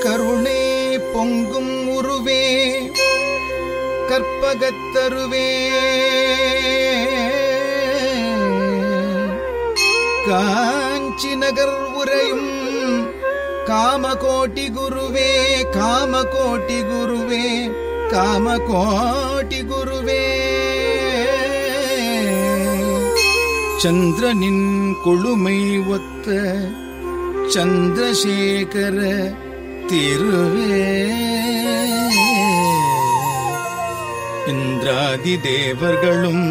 கருணை பொங்கும் உருவே கற்பகத்தருவே காஞ்சி நகர் உரையும் காமகோட்டி குருவே காமகோட்டி குருவே காமகோட்டி குருவே சந்திரனின் கொழுமை ஒத்த சந்திரசேகர திருவே இந்திராதி தேவர்களும்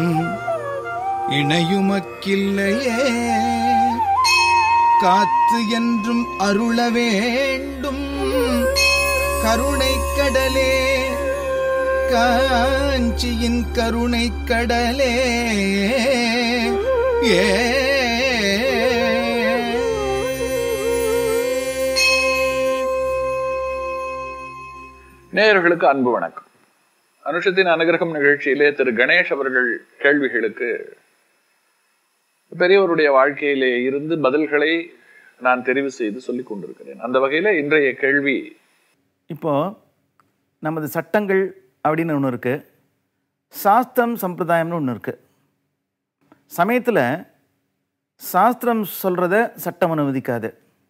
இணையுமக்கில்லையே காத்து என்றும் அருள வேண்டும் கருணை கடலே காஞ்சியின் கருணை கடலே நேயர்களுக்கு அன்பு வணக்கம். அனுஷத்தின் அனுகிரகம் நிகழ்ச்சியிலே திரு கணேஷ் அவர்கள் கேள்விகளுக்கு பெரியவருடைய வாழ்க்கையிலே இருந்து பதில்களை நான் தெரிவு செய்து சொல்லிக் கொண்டிருக்கிறேன். அந்த வகையில் இன்றைய கேள்வி, இப்போ நமது சட்டங்கள் அப்படின்னு ஒன்று இருக்கு, சாஸ்திரம் சம்பிரதாயம்னு ஒன்று இருக்கு. சமயத்தில் சாஸ்திரம் சொல்றத சட்டம் அனுமதிக்காது,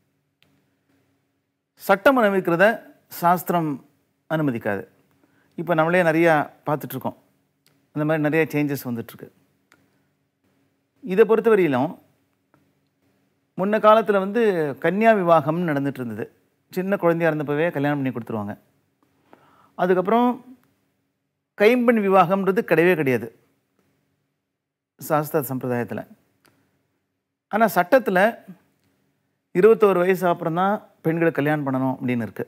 சட்டம் அனுமதிக்கிறத சாஸ்திரம் அனுமதிக்காது. இப்போ நம்மளே நிறையா பார்த்துட்ருக்கோம், அந்த மாதிரி நிறைய சேஞ்சஸ் வந்துட்டுருக்கு. இதை பொறுத்தவரையிலும் முன்ன காலத்தில் கன்னியா விவாகம்னு நடந்துட்டு இருந்தது. சின்ன குழந்தையாக இருந்தப்பவே கல்யாணம் பண்ணி கொடுத்துருவாங்க. அதுக்கப்புறம் கைம்பெண் விவாகம்ன்றது கிடையவே கிடையாது சாஸ்திர சம்பிரதாயத்தில். ஆனால் சட்டத்தில் 21 வயசு அப்புறம் தான் பெண்களை கல்யாணம் பண்ணணும் அப்படின்னு இருக்குது.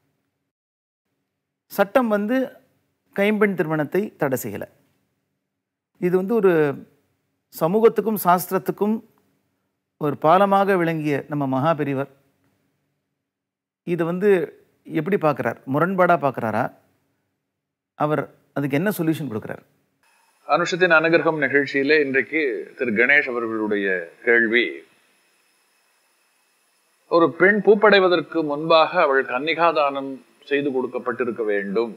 சட்டம் கைம்பெண் திருமணத்தை தடை செய்யலை. இது ஒரு சமூகத்துக்கும் சாஸ்திரத்துக்கும் ஒரு பாலமாக விளங்கிய நம்ம மகா பெரியவர் இது எப்படி பார்க்குறார்? முரண்பாடாக பார்க்குறாரா? அவர் அதுக்கு என்ன சொல்யூஷன் கொடுக்குறார்? அனுஷத்தின் அனுகிரகம் நிகழ்ச்சியிலே இன்றைக்கு திரு கணேஷ் அவர்களுடைய கேள்வி, ஒரு பெண் பூப்படைவதற்கு முன்பாக அவள் கன்னிகாதானம் செய்து கொடுக்கப்பட்டிருக்க வேண்டும்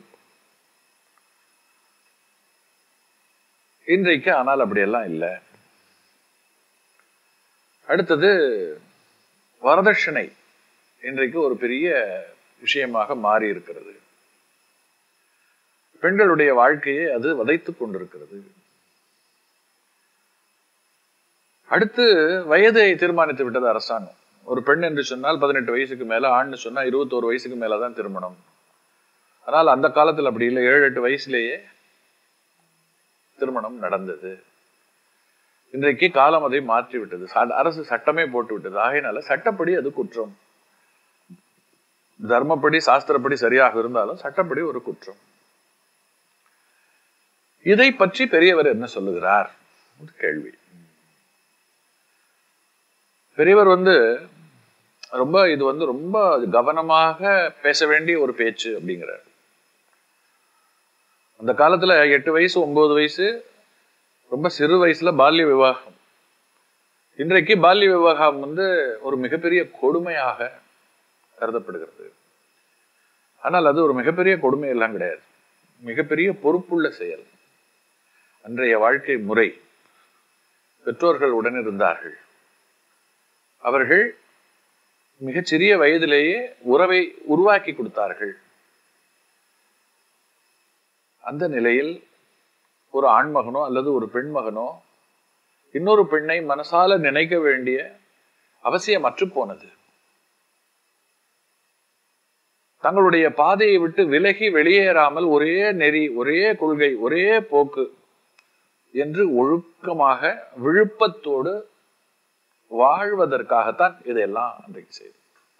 இன்றைக்கு. ஆனால் அப்படியெல்லாம் இல்லை. அடுத்தது வரதட்சணை இன்றைக்கு ஒரு பெரிய விஷயமாக மாறி இருக்கிறது. பெண்களுடைய வாழ்க்கையை அது வதைத்துக் கொண்டிருக்கிறது. அடுத்து வயதை தீர்மானித்து விட்டது அரசாங்கம். ஒரு பெண் என்று சொன்னால் 18 வயசுக்கு மேல, ஆண்னு சொன்னா 21 வயசுக்கு மேலதான் திருமணம். ஆனால் அந்த காலத்தில் அப்படி இல்லை, 7-8 வயசுலேயே திருமணம் நடந்தது. இன்றைக்கு காலம் அதை மாற்றி விட்டது, அரசு சட்டமே போட்டு விட்டது. ஆகையினால சட்டப்படி அது குற்றம். தர்மப்படி சாஸ்திரப்படி சரியாக இருந்தாலும் சட்டப்படி ஒரு குற்றம். இதை பற்றி பெரியவர் என்ன சொல்லுகிறார் கேள்வி. பெரியவர் ரொம்ப இது ரொம்ப கவனமாக பேச வேண்டிய ஒரு பேச்சு அப்படிங்கிறார். அந்த காலத்துல 8 வயசு 9 வயசு ரொம்ப சிறு வயசுல பால்ய விவாகம். இன்றைக்கு பால்ய விவாகம் ஒரு மிகப்பெரிய கொடுமையாக கருதப்படுகிறது. ஆனால் அது ஒரு மிகப்பெரிய கொடுமை எல்லாம் கிடையாது, மிகப்பெரிய பொறுப்புள்ள செயல். அன்றைய வாழ்க்கை முறை, பெற்றோர்கள் உடன் இருந்தார்கள். அவர்கள் மிகச்சிறிய வயதிலேயே உறவை உருவாக்கி கொடுத்தார்கள். அந்த நிலையில் ஒரு ஆண்மகனோ அல்லது ஒரு பெண்மகனோ இன்னொரு பெண்ணை மனசால நினைக்க வேண்டிய அவசியம் அற்று போனது. தங்களுடைய பாதையை விட்டு விலகி வெளியேறாமல் ஒரே நெறி, ஒரே கொள்கை, ஒரே போக்கு என்று ஒழுக்கமாக விழுப்பத்தோடு வாழ்வதற்காகத்தான் இதையெல்லாம் அன்றைக்கு செய்து.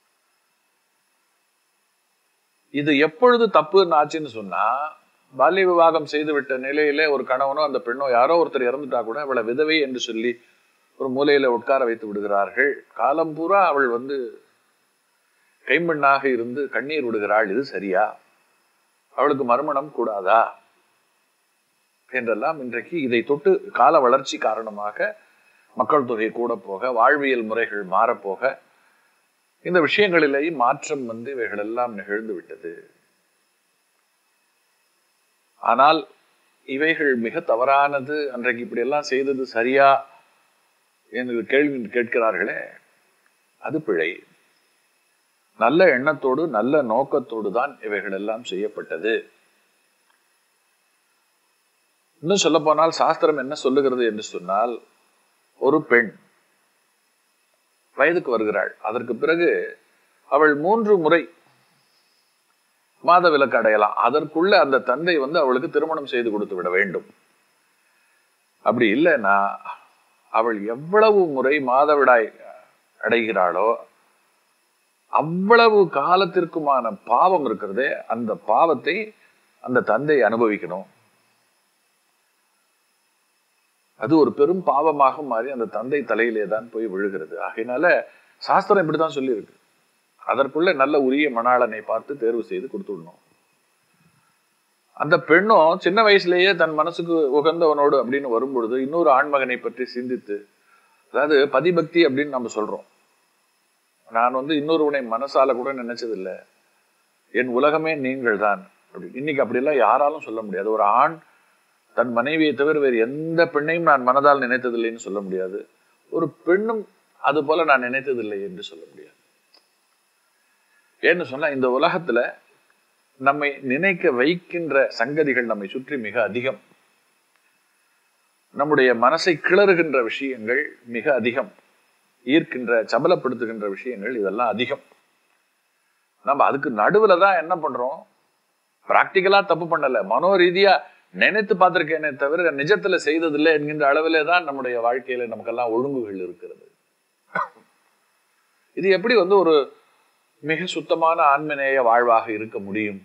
இது எப்பொழுது தப்பு ஆச்சுன்னு சொன்னா, பால்ய விவாகம் செய்துவிட்ட நிலையில ஒரு கணவனோ அந்த பெண்ணோ யாரோ ஒருத்தர் இறந்துட்டா கூட அவளை விதவை என்று சொல்லி ஒரு மூலையில உட்கார வைத்து விடுகிறார்கள். காலம் பூரா அவள் கைம்பெண்ணாக இருந்து கண்ணீர் விடுகிறாள். இது சரியா? அவளுக்கு மறுமணம் கூடாதா என்றெல்லாம் இன்றைக்கு இதை தொட்டு கால வளர்ச்சி காரணமாக மக்கள் தொகை கூட போக, வாழ்வியல் முறைகள் மாறப்போக இந்த விஷயங்களிலேயே மாற்றம் இவைகள் எல்லாம் நிகழ்ந்து விட்டது. ஆனால் இவைகள் மிக தவறானது, அன்றைக்கு இப்படி எல்லாம் செய்தது சரியா என்று கேள்வி கேட்கிறார்களே, அது பிழை. நல்ல எண்ணத்தோடு நல்ல நோக்கத்தோடு தான் இவைகள் எல்லாம் செய்யப்பட்டது. இன்னும் சொல்ல போனால் சாஸ்திரம் என்ன சொல்லுகிறது என்று சொன்னால், ஒரு பெண் வயதுக்கு வருகிறாள், அதற்கு பிறகு அவள் 3 முறை மாதவிலக்கு அடையலாம். அதற்குள்ள அந்த தந்தை அவளுக்கு திருமணம் செய்து கொடுத்து விட வேண்டும். அப்படி இல்லைன்னா அவள் எவ்வளவு முறை மாதவிடாய் அடைகிறாளோ அவ்வளவு காலத்திற்குமான பாவம் இருக்கிறதே, அந்த பாவத்தை அந்த தந்தை அனுபவிக்கணும். அது ஒரு பெரும் பாவமாக மாறி அந்த தந்தை தலையிலே தான் போய் விழுகிறது. ஆகையினால சாஸ்திரம் இப்படித்தான் சொல்லி இருக்கு. அதற்குள்ள நல்ல உரிய மணாளனை பார்த்து தேர்வு செய்து கொடுத்து விடணும். அந்த பெண்ணும் சின்ன வயசுலேயே தன் மனசுக்கு உகந்தவனோடு அப்படின்னு வரும்பொழுது இன்னொரு ஆண்மகனை பற்றி சிந்தித்து, அதாவது பதிபக்தி அப்படின்னு நம்ம சொல்றோம். நான் இன்னொருவனை மனசால கூட நினைச்சதில்லை, என் உலகமே நீங்கள் தான் அப்படின்னு. இன்னைக்கு அப்படிலாம் யாராலும் சொல்ல முடியாது. ஒரு ஆண் தன் மனைவியை தவிர வேறு எந்த பெண்ணையும் நான் மனதால் நினைத்ததில்லைன்னு சொல்ல முடியாது. ஒரு பெண்ணும் அது போல நான் நினைத்ததில்லை என்று சொல்ல முடியாது. ஏன்னு சொன்னா, இந்த உலகத்துல நம்மை நினைக்க வைக்கின்ற சங்கதிகள் நம்மை சுற்றி மிக அதிகம். நம்முடைய மனசை கிளறுகின்ற விஷயங்கள் மிக அதிகம். ஈர்க்கின்ற, சபலப்படுத்துகின்ற விஷயங்கள் இதெல்லாம் அதிகம். நம்ம அதுக்கு நடுவுல தான் என்ன பண்றோம், பிராக்டிக்கலா தப்பு பண்ணல, மனோரீதியா நினைத்து பார்த்திருக்கேனே தவிர நிஜத்துல செய்ததில்லை என்கின்ற அளவிலே தான் நம்முடைய வாழ்க்கையில நமக்கெல்லாம் ஒழுங்குகள் இருக்கிறது. இது எப்படி ஒரு மிக சுத்தமான ஆன்மநேய வாழ்வாக இருக்க முடியும்?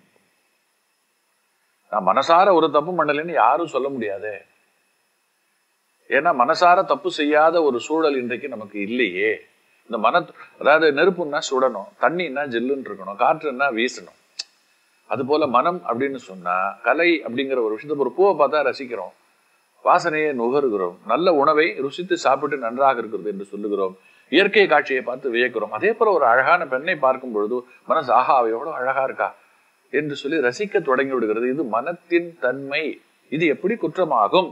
நான் மனசார ஒரு தப்பு பண்ணலைன்னு யாரும் சொல்ல முடியாதே. ஏன்னா மனசார தப்பு செய்யாத ஒரு சூழல் இன்றைக்கு நமக்கு இல்லையே. இந்த அதாவது நெருப்புன்னா சுடணும், தண்ணின்னா ஜெல்லுன்னு இருக்கணும், காற்றுன்னா வீசணும். அது போல மனம் அப்படின்னு சொன்னா, கலை அப்படிங்கிற ஒரு விஷயத்த, ஒரு பூவை பார்த்தா ரசிக்கிறோம், வாசனையை நுகருகிறோம், நல்ல உணவை ருசித்து சாப்பிட்டு நன்றாக இருக்கிறது என்று சொல்லுகிறோம், இயற்கை காட்சியை பார்த்து வியக்கிறோம். அதே போல ஒரு அழகான பெண்ணை பார்க்கும் பொழுது மனசு ஆஹா அவ எவ்வளவு அழகா இருக்கா என்று சொல்லி ரசிக்க தொடங்கி விடுகிறது. இது மனத்தின் தன்மை. இது எப்படி குற்றமாகும்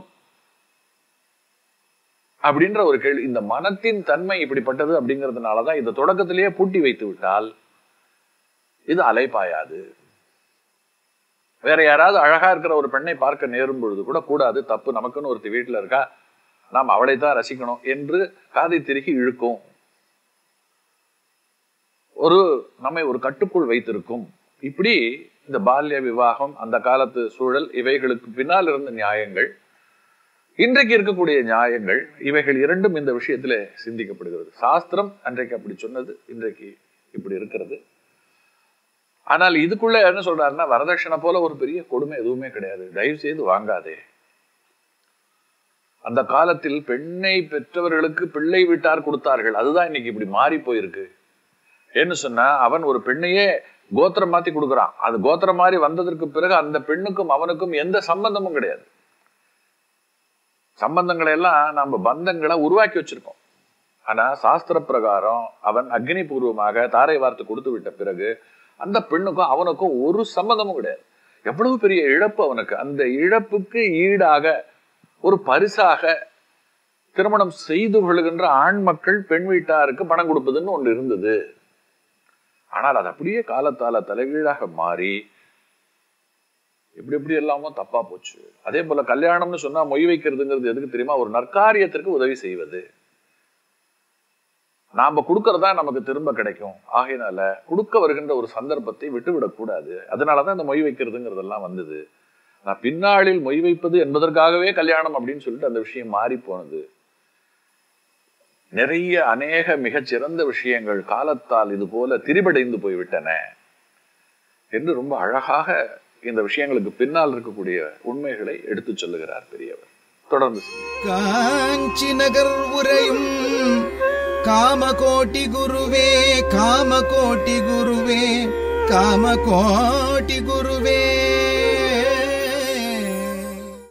அப்படின்ற ஒரு கேள்வி. இந்த மனத்தின் தன்மை இப்படிப்பட்டது அப்படிங்கிறதுனாலதான் இந்த தொடக்கத்திலேயே பூட்டி வைத்து விட்டால் இது அலைபாயாது. வேற யாராவது அழகா இருக்கிற ஒரு பெண்ணை பார்க்க நேரும் பொழுது கூட கூடாது, தப்பு, நமக்குன்னு ஒருத்தி வீட்டுல இருக்கா, நாம் அவளைத்தான் ரசிக்கணும் என்று காதை திருகி இழுக்கும். நம்மை ஒரு கட்டுக்குள் வைத்திருக்கும். இப்படி இந்த பால்ய விவாகம், அந்த காலத்து சூழல், இவைகளுக்கு பின்னால் இருந்த நியாயங்கள், இன்றைக்கு இருக்கக்கூடிய நியாயங்கள், இவைகள் இரண்டும் இந்த விஷயத்துல சிந்திக்கப்படுகிறது. சாஸ்திரம் அன்றைக்கு அப்படி சொன்னது, இன்றைக்கு இப்படி இருக்கிறது. ஆனால் இதுக்குள்ள என்ன சொல்றாருன்னா, வரதட்சணை போல ஒரு பெரிய கொடுமை எதுவுமே கிடையாது, தயவு செய்து வாங்காதே. அந்த காலத்தில் பெண்ணை பெற்றவர்களுக்கு பிள்ளை வீட்டார் கொடுத்தார்கள். அதுதான் இன்னைக்கு இப்படி மாறி போயிருக்கு. ஏன்னு சொன்னா, அவன் ஒரு பெண்ணையே கோத்திரம் மாத்தி கொடுக்குறான். அது கோத்திரம் மாதிரி வந்ததற்கு பிறகு அந்த பெண்ணுக்கும் அவனுக்கும் எந்த சம்பந்தமும் கிடையாது. சம்பந்தங்களை எல்லாம் நம்ம பந்தங்களை உருவாக்கி வச்சிருக்கோம். ஆனா சாஸ்திர பிரகாரம் அவன் அக்னி பூர்வமாக தாரை வார்த்து கொடுத்து விட்ட பிறகு அந்த பெண்ணுக்கும் அவனுக்கும் ஒரு சம்பந்தமும் கிடையாது. எவ்வளவு பெரிய இழப்பு அவனுக்கு. அந்த இழப்புக்கு ஈடாக ஒரு பரிசாக திருமணம் செய்து கொள்கின்ற ஆண் மக்கள் பெண் வீட்டாருக்கு பணம் கொடுப்பதுன்னு ஒன்று இருந்தது. ஆனால் அது அப்படியே காலத்தால தலைகீழாக மாறி எப்படி எல்லாமோ தப்பா போச்சு. அதே போல கல்யாணம்னு சொன்னா மொய் வைக்கிறதுங்கிறது எதுக்கு தெரியுமா? ஒரு நற்காரியத்திற்கு உதவி செய்வது. நாம கொடுக்கறதா நமக்கு திரும்ப கிடைக்கும். ஆகையினால கொடுக்க வருகின்ற ஒரு சந்தர்ப்பத்தை விட்டுவிடக் கூடாது. அதனாலதான் இந்த மொய் வைக்கிறதுங்கிறதெல்லாம் வந்தது. நான் பின்னாளில் மொய் வைப்பது என்பதற்காகவே கல்யாணம் அப்படின்னு சொல்லிட்டு அந்த விஷயம் மாறி போனது. நிறைய அநேக மிகச்சிறந்த விஷயங்கள் காலத்தால் இது போல திரிபடைந்து போய்விட்டன என்று ரொம்ப அழகாக இந்த விஷயங்களுக்கு பின்னால் இருக்கக்கூடிய உண்மைகளை எடுத்து சொல்லுகிறார் பெரியவர். தொடர்ந்து காஞ்சி நகர் உரையும் காமகோட்டி குருவே, காமகோட்டி குருவே, காமகோட்டி குருவே.